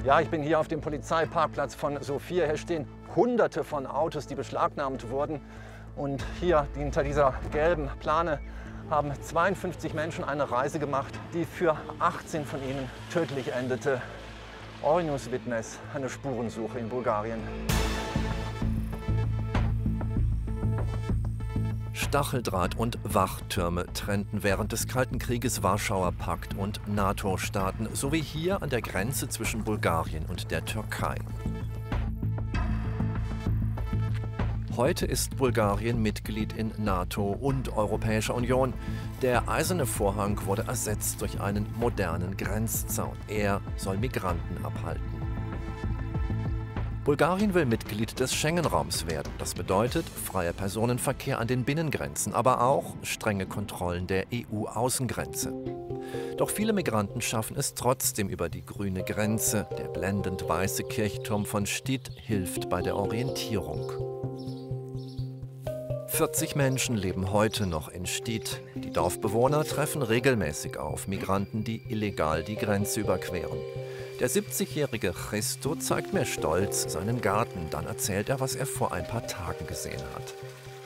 Ja, ich bin hier auf dem Polizeiparkplatz von Sofia. Hier stehen Hunderte von Autos, die beschlagnahmt wurden. Und hier hinter dieser gelben Plane haben 52 Menschen eine Reise gemacht, die für 18 von ihnen tödlich endete. Orinews Witness, eine Spurensuche in Bulgarien. Stacheldraht und Wachtürme trennten während des Kalten Krieges Warschauer Pakt und NATO-Staaten, sowie hier an der Grenze zwischen Bulgarien und der Türkei. Heute ist Bulgarien Mitglied in NATO und Europäischer Union. Der eiserne Vorhang wurde ersetzt durch einen modernen Grenzzaun. Er soll Migranten abhalten. Bulgarien will Mitglied des Schengen-Raums werden. Das bedeutet freier Personenverkehr an den Binnengrenzen, aber auch strenge Kontrollen der EU-Außengrenze. Doch viele Migranten schaffen es trotzdem über die grüne Grenze. Der blendend weiße Kirchturm von Stid hilft bei der Orientierung. 40 Menschen leben heute noch in Stid. Die Dorfbewohner treffen regelmäßig auf Migranten, die illegal die Grenze überqueren. Der 70-jährige Christo zeigt mir stolz seinen Garten. Dann erzählt er, was er vor ein paar Tagen gesehen hat.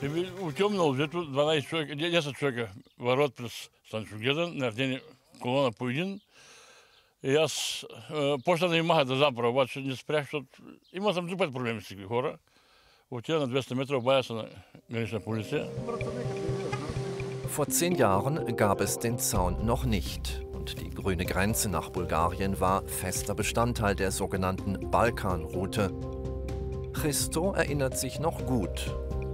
Vor 10 Jahren gab es den Zaun noch nicht. Und die grüne Grenze nach Bulgarien war fester Bestandteil der sogenannten Balkanroute. Christo erinnert sich noch gut.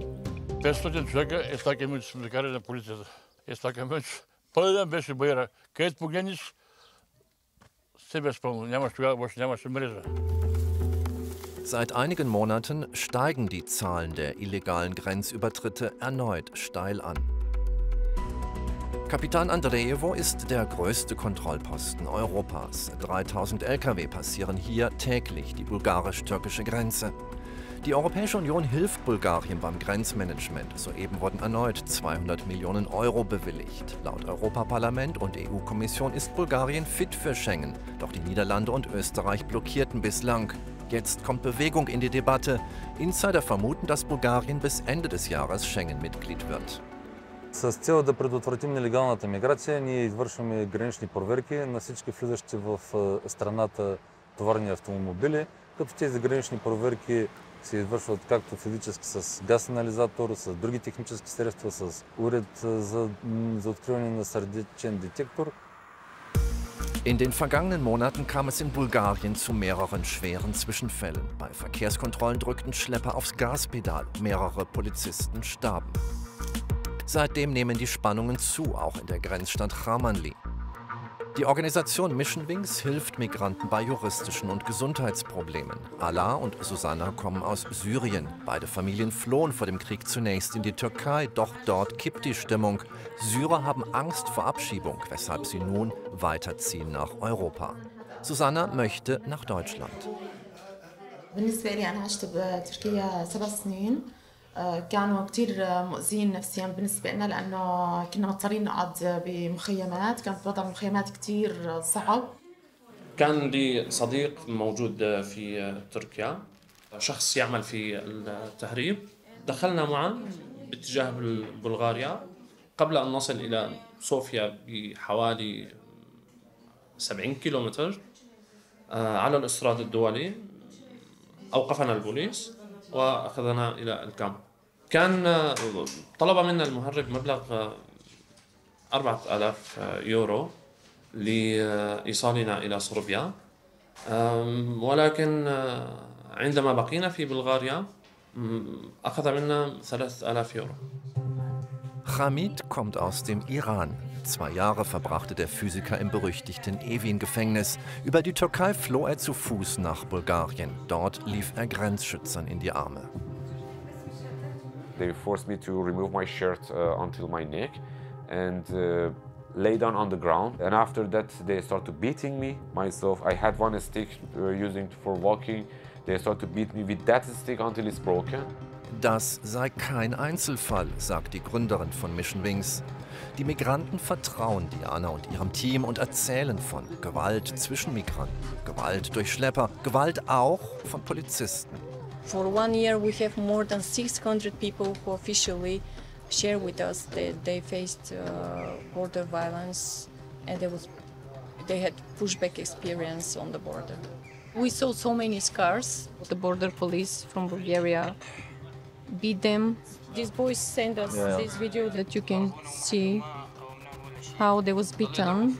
Seit einigen Monaten steigen die Zahlen der illegalen Grenzübertritte erneut steil an. Kapitan Andreevo ist der größte Kontrollposten Europas. 3000 Lkw passieren hier täglich die bulgarisch-türkische Grenze. Die Europäische Union hilft Bulgarien beim Grenzmanagement. Soeben wurden erneut 200 Millionen Euro bewilligt. Laut Europaparlament und EU-Kommission ist Bulgarien fit für Schengen. Doch die Niederlande und Österreich blockierten bislang. Jetzt kommt Bewegung in die Debatte. Insider vermuten, dass Bulgarien bis Ende des Jahres Schengen-Mitglied wird. С цел да предотвратим нелегалната миграция, ние извършваме гранични проверки на всички влизащи в страната товарни автомобили, като тези гранични проверки се извършват както физически с газ анализатор, с други технически средства, с уред за откриване на сърдечен детектор. In den vergangenen Monaten kam es in Bulgarien zu mehreren schweren Zwischenfällen. Bei Verkehrskontrollen drückten Schlepper aufs Gaspedal, mehrere Polizisten starben. Seitdem nehmen die Spannungen zu, auch in der Grenzstadt Chamanli. Die Organisation Mission Wings hilft Migranten bei juristischen und Gesundheitsproblemen. Ala und Susanna kommen aus Syrien. Beide Familien flohen vor dem Krieg zunächst in die Türkei, doch dort kippt die Stimmung. Syrer haben Angst vor Abschiebung, weshalb sie nun weiterziehen nach Europa. Susanna möchte nach Deutschland. كانوا كتير مؤذيين نفسيا بالنسبة لنا لأنه كنا مضطرين نقعد بمخيمات، كانت وضع المخيمات كتير صعب. كان لي صديق موجود في تركيا، شخص يعمل في التهريب. دخلنا معا باتجاه بلغاريا قبل أن نصل إلى صوفيا بحوالي 70 كيلومتر على الإسراد الدولي. أوقفنا البوليس وأخذنا إلى الكامب. كان طلب منا المهرب مبلغ 4000 يورو لإيصالنا إلى صربيا، ولكن عندما بقينا في بلغاريا أخذ منا 3000 يورو. Hamid kommt aus dem Iran. 2 Jahre verbrachte der Physiker im berüchtigten Evin-Gefängnis. Über die Türkei floh er zu Fuß nach Bulgarien. Dort lief er Grenzschützern in die Arme. They forced me to remove my shirt until my neck and lay down on the ground. And after that they started beating me. Myself, I had one stick using for walking. They started to beat me with that stick until it's broken. das sei kein Einzelfall, sagt die Gründerin von Mission Wings. Die Migranten vertrauen Diana und ihrem Team und erzählen von Gewalt zwischen Migranten, Gewalt durch Schlepper, Gewalt auch von Polizisten. For 1 year, we have more than 600 people who officially share with us that they faced border violence and they had pushback experience on the border. We saw so many scars. The border police from Bulgaria beat them. These boys sent us this video that you can see how they was beaten.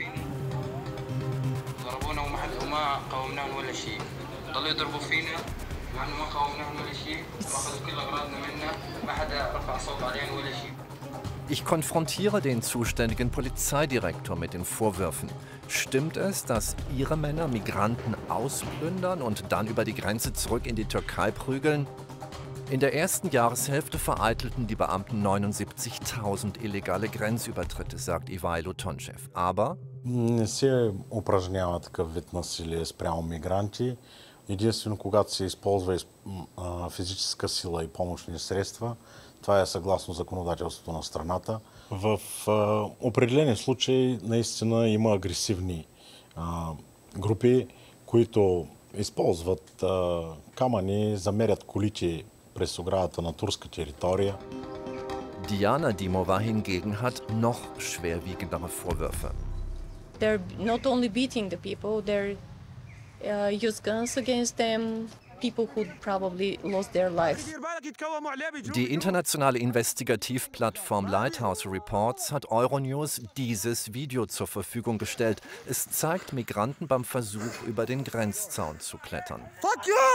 Ich konfrontiere den zuständigen Polizeidirektor mit den Vorwürfen. Stimmt es, dass Ihre Männer Migranten ausplündern und dann über die Grenze zurück in die Türkei prügeln? In der ersten Jahreshälfte vereitelten die Beamten 79.000 illegale Grenzübertritte, sagt Ивайло Тончев. Aber не се упражнява такъв вид насилие спрямо мигранти. Единствено, когато се използва физическа сила и помощни средства, това е съгласно законодателството на страната. В определени случаи наистина има агресивни групи, които използват камъни, замерят колите през оградата на турска територия. Diana Dimova hingegen hat noch schwerwiegendere Vorwürfe. They're not only beating the people, they're use guns against them, people who probably lost their lives. Die internationale Investigativplattform Lighthouse Reports hat Euronews dieses Video zur Verfügung gestellt. Es zeigt Migranten beim Versuch, über den Grenzzaun zu klettern. Fuck you!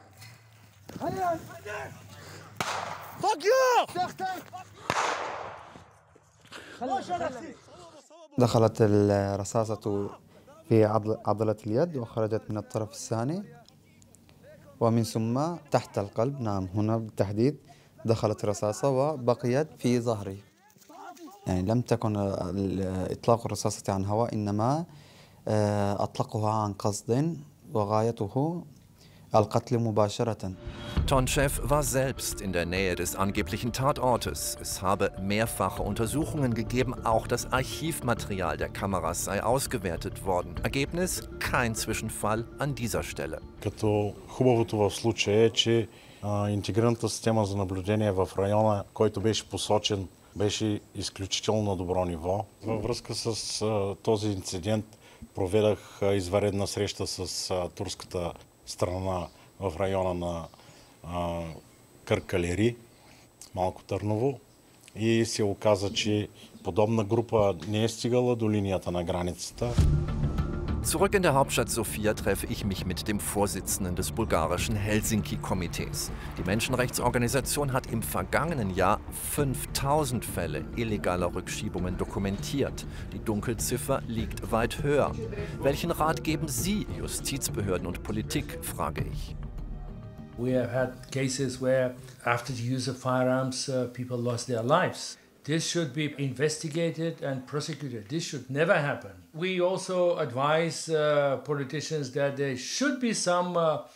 Fuck you! دخلت الرصاصة في عضلة اليد وخرجت من الطرف الثاني ومن ثم تحت القلب. نعم، هنا بالتحديد دخلت الرصاصة وبقيت في ظهري. يعني لم تكن إطلاق الرصاصة عن هواء، إنما أطلقها عن قصد وغايته القتل مباشرة. Tончев war selbst in der Nähe des angeblichen Tatortes. Es habe mehrfache Untersuchungen gegeben, auch das Archivmaterial der Kameras sei ausgewertet worden. Ergebnis: kein Zwischenfall an dieser Stelle. Като хубавото в случая е, че интегрираната система за наблюдение в района, който беше посочен, беше изключително на добро ниво. Във връзка с този инцидент проведах извънредна среща с турската страна в района на Къркалери, Малко Търново, и се оказа, че подобна група не е стигала до линията на границата. Zurück in der Hauptstadt Sofia treffe ich mich mit dem Vorsitzenden des bulgarischen Helsinki-Komitees. Die Menschenrechtsorganisation hat im vergangenen Jahr 5000 Fälle illegaler Rückschiebungen dokumentiert. Die Dunkelziffer liegt weit höher. Welchen Rat geben Sie Justizbehörden und Politik, frage ich. We have had cases where after the use of firearms, people lost their lives. This should be investigated and prosecuted. This should never happen. We also advise politicians that there should be some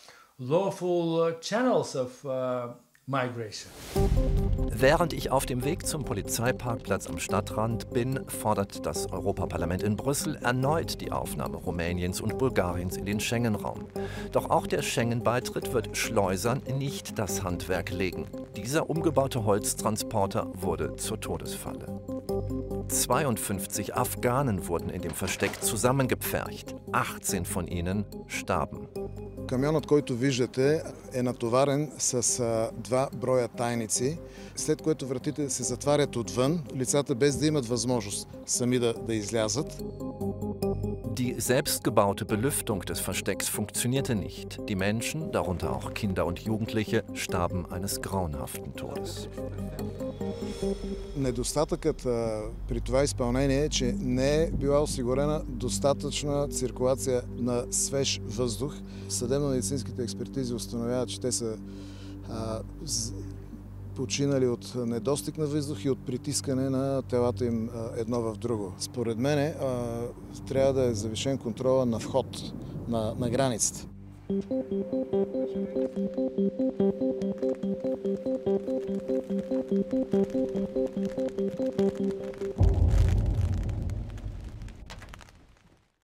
lawful channels of migration. Während ich auf dem Weg zum Polizeiparkplatz am Stadtrand bin, fordert das Europaparlament in Brüssel erneut die Aufnahme Rumäniens und Bulgariens in den Schengen-Raum. Doch auch der Schengen-Beitritt wird Schleusern nicht das Handwerk legen. Dieser umgebaute Holztransporter wurde zur Todesfalle. 52 Afghanen wurden in dem Versteck zusammengepfercht. 18 von ihnen starben. Камионът, който виждате, е натоварен с 2 броя тайници, след което вратите се затварят отвън, лицата без да имат възможност сами да излязат. Die selbstgebaute Belüftung des Verstecks funktionierte nicht. Die Menschen, darunter auch Kinder und Jugendliche, starben eines grauenhaften Todes. Недостатъкът при това изпълнение е, че не е била осигурена достатъчна циркулация на свеж въздух. Съдебно-медицинските експертизи установяват, че те са починали от недостиг на въздух и от притискане на телата им едно в друго. Според мен трябва да е завишен контрола на вход на границата.